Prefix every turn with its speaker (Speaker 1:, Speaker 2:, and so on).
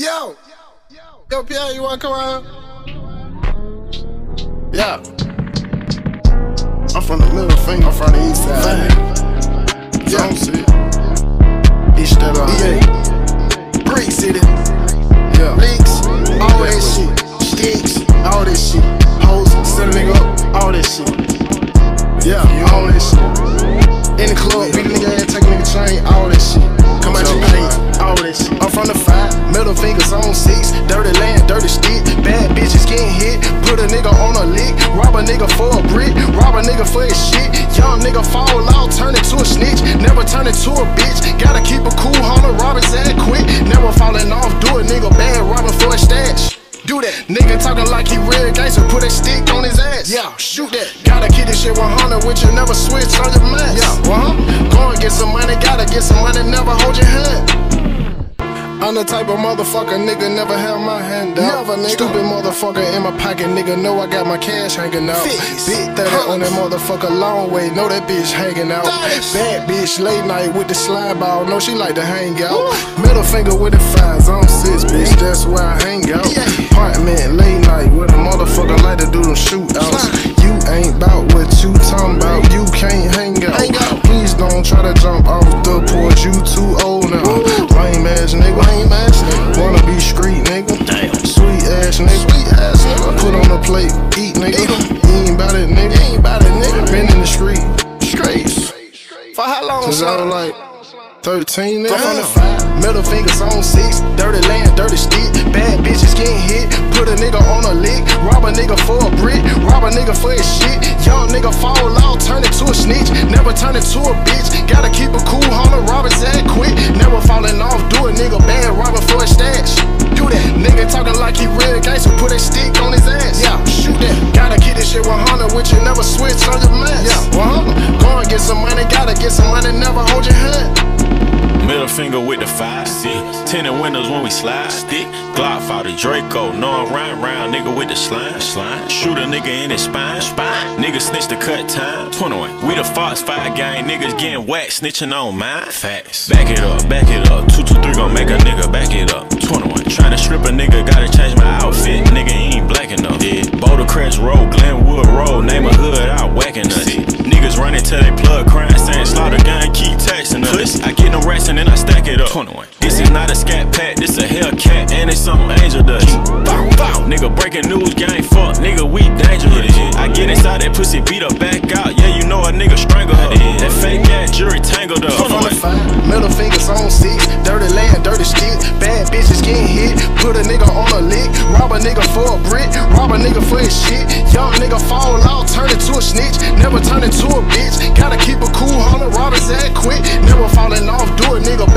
Speaker 1: Yo, Pierre, you wanna come around? Yeah. I'm from the middle finger, I'm from the east side. Yeah, I'm sick. East that yeah. Brick City. Yeah. Leaks, all that shit. Sticks, all that shit. Hoes, set a nigga up, all that shit. Yeah, all that shit. In the club, beat a nigga ass, take a nigga chain, all that shit. Come out your place, all that shit. I'm from the 5, middle fingers on 6. Dirty land, dirty stick. Bad bitches getting hit. Put a nigga on a lick. Rob a nigga for a brick. Rob a nigga for his shit. Young nigga fall out, turn into a snitch. Never turn into a bitch. Gotta keep a cool hunter, rob his ass quick. Never falling off, do a nigga bad, robbing for a stash. Do that. Nigga talking like he real gangster, put a stick on his ass. Yeah, shoot that. Gotta keep this shit 100 with you, never switch on your mask. Yeah, go and get some money, gotta get some money, never hold your hand. I'm the type of motherfucker, nigga, never have my hand out. Never, nigga. Stupid motherfucker in my pocket, nigga, know I got my cash hanging out. Big 30 on that motherfucker, long way, know that bitch hanging out. Bad bitch, late night with the slide ball, know she like to hang out. Middle finger with the 5s on 6, bitch, that's where I hang out. Apartment, late night with a motherfucker like to do them shootouts. You ain't bout what you talking about, you can't hang out. Please don't try to jump off the porch, you too old now. Lame ass nigga. Wanna be street, nigga. Damn. Sweet ass nigga. Put on the plate, eat, nigga. You ain't bout it, nigga. Been in the streets. For how long? Since I was like 13, nigga. From the 5, middle fingers on 6. Dirty land, dirty stick. Bad bitches getting hit. Put a nigga on a lick. Rob a nigga for a brick. Rob a nigga for his shit. Young nigga fall out, turn into a snitch. Never turn into a bitch. Gotta keep a cool hunter, rob his ass quick. Never falling off, do a nigga bad, robbing for a stash. Do that. Nigga talking like he real gangster, put a stick on his ass. Yeah, shoot that. Gotta keep this shit 100 with you, never switch on your mask. Yeah, go and get some money, gotta get some money, never hold your hand.
Speaker 2: Middle finger with the 5, 6. Tinted windows when we slide. Stick, Glock for the Draco. No, I'm round, nigga with the slime. Shoot a nigga in his spine. Nigga snitch the cut time. 21. We the Fox 5 gang. Niggas getting whacked, snitching on mine. Facts. Back it up. 223 gon' make a nigga back it up. 21. Tryna strip a nigga, gotta change my outfit. Nigga ain't black enough. Boulder Crest Road, Glenwood Road. Name a hood out whacking us. Niggas running till they plug crying, saying slaughter gun, keep texting us. I get no rest and then I stack it up. 21. This is not a scat pack, this a Hellcat, and it's something Angel does. Bow, bow. Nigga breaking news, gang fuck, nigga we dangerous. I get inside that pussy, beat her back out, yeah you know a nigga strangle her. That fake ass jury tangled up.
Speaker 1: From the 5, middle fingers on 6. Dirty land, dirty stick. Bad bitches getting hit. Put a nigga on a lick. Rob a nigga for a brick. Rob a nigga for his shit. Young nigga fall out, turn into a snitch. Never turn into a bitch. Gotta keep a cool hunter, rob his ass quick. Never falling off, do a nigga